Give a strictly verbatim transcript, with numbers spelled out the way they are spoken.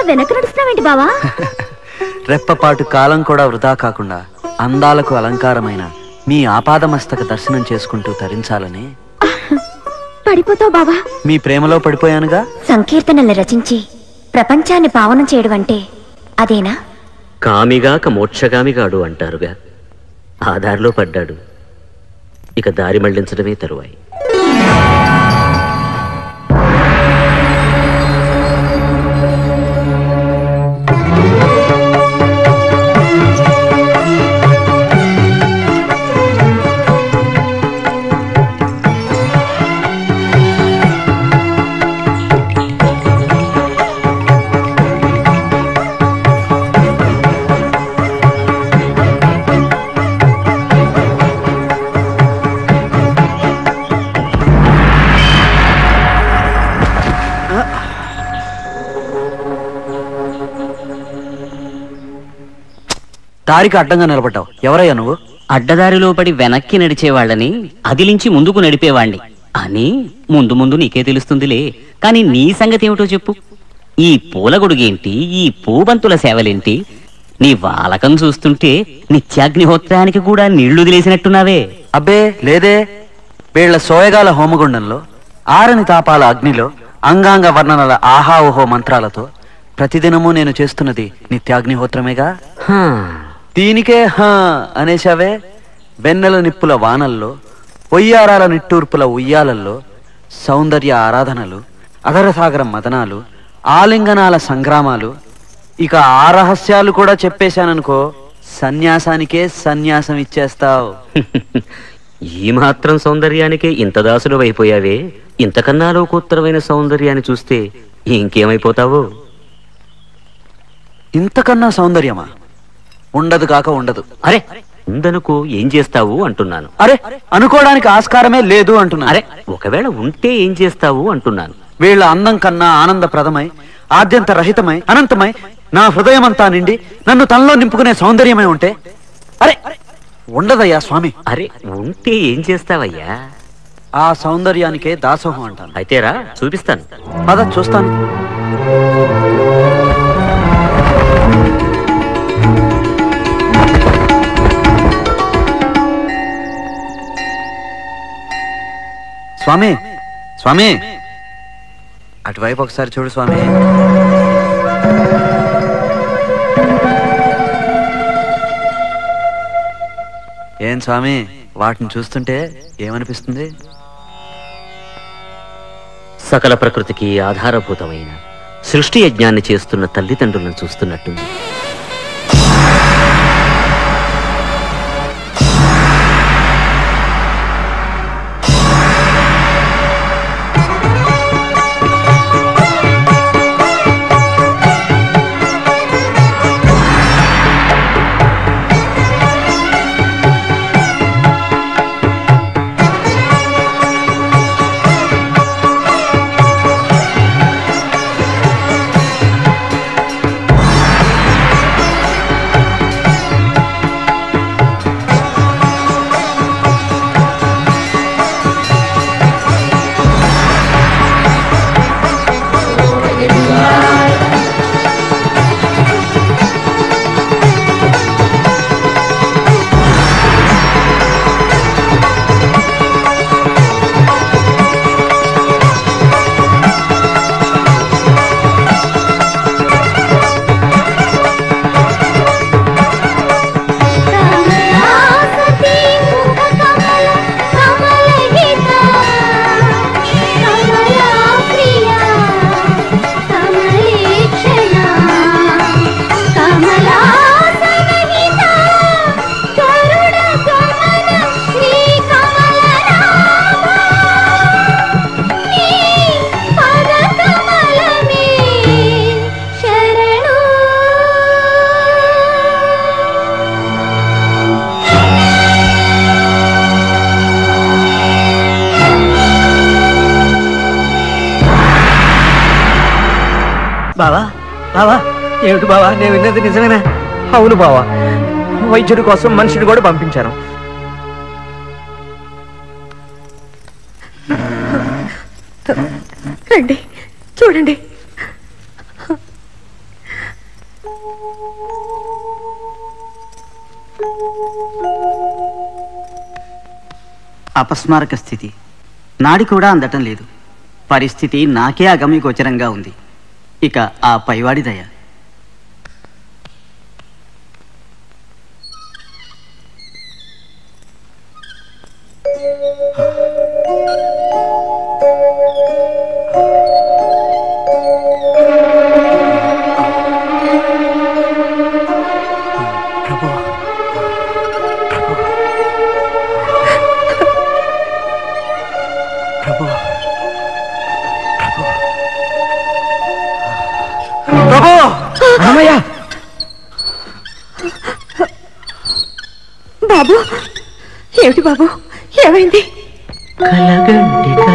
వెనక నడుస్తున్నావేంటి బావా? రెప్పపాటు కాలం కూడా వృధా కాకుండా అందాలకు అలంకారమైన మీ ఆపాదమస్తక దర్శనం చేసుకుంటూ తరించాలని. పడిపోతావు బావా. మీ ప్రేమలో పడిపోయానుగా. సంకీర్తనల్ని రచించి ప్రపంచాన్ని పావనం చేయడం అంటే అదేనా? కామిగాక మోక్షగామిగాడు అంటారుగా, ఆ దారిలో పడ్డాడు. ఇక దారి మళ్లించడమే తరువాయి. దారికి అడ్డంగా నిలబడ్డావు. ఎవరయ్యా నువ్వు? అడ్డదారిలో పడి వెనక్కి నడిచేవాళ్ళని అదిలించి ముందుకు నడిపేవాణ్ణి అని ముందు ముందు నీకే తెలుస్తుందిలే. కాని నీ సంగతి ఏమిటో చెప్పు. ఈ పూలగొడుగేంటి, ఈ పూబంతుల సేవలేంటి? నీ వాలకం చూస్తుంటే నిత్యాగ్నిహోత్రానికి కూడా నీళ్లు వదిలేసినట్టున్నావే. అబ్బే లేదే. వీళ్ల సోయగాల హోమగుండంలో, ఆరని తాపాల అగ్నిలో, అంగాంగ వర్ణనల ఆహా ఓహో మంత్రాలతో ప్రతిదినము నేను చేస్తున్నది నిత్యాగ్నిహోత్రమేగా. దీనికే హా అనేశావే. వెన్నెల నిప్పుల వానల్లో, ఒయ్యారాల నిట్టూర్పుల ఉయ్యాలల్లో సౌందర్య ఆరాధనలు, అధరసాగర మదనాలు, ఆలింగనాల సంగ్రామాలు, ఇక ఆ రహస్యాలు కూడా చెప్పేశాననుకో, సన్యాసానికే సన్యాసం ఇచ్చేస్తావు. ఈ మాత్రం సౌందర్యానికే ఇంత దాసులు అయిపోయావే. ఇంతకన్నా లోకోత్తరమైన సౌందర్యాన్ని చూస్తే ఇంకేమైపోతావో. ఇంతకన్నా సౌందర్యమా? ఉండదు కాక ఉండదు. అరే ఉందనుకో, ఏం చేస్తావు అంటున్నాను. అరే అనుకోవడానికి ఆస్కారమే లేదు అంటున్నాను. అరే ఒకవేళ ఉంటే ఏం చేస్తావు అంటున్నాను. వీళ్ళ అందం కన్నా ఆనందప్రదమై, ఆద్యంత రహితమై, అనంతమై, నా హృదయమంతా నిండి నన్ను తనలో నింపుకునే సౌందర్యమై ఉంటే అరే ఉండదయ్యా స్వామి. అరే ఉంటే ఏం చేస్తావయ్యా? ఆ సౌందర్యానికే దాసోహం అంటాను. అయితేరా చూపిస్తాను. పద చూస్తాను. స్వామి స్వామి అటువైపు ఒకసారి చూడు స్వామి. ఏం స్వామి, వాటిని చూస్తుంటే ఏమనిపిస్తుంది? సకల ప్రకృతికి ఆధారభూతమైన సృష్టి యజ్ఞాన్ని చేస్తున్న తల్లిదండ్రులను చూస్తున్నట్టుంది. బావా బావా ఏమిటి బావా, నేను విన్నది నిజమేనా? అవును బావా, వైద్యుడి కోసం మనిషిని కూడా పంపించాను. రండి చూడండి. అపస్మారక స్థితి. నాడి కూడా అందటం లేదు. పరిస్థితి నాకే అగమ్యగోచరంగా ఉంది. ఇక ఆ పైవాడి దయ. బాబు, ఏమిటి బాబు, ఏమైంది? కలగంటి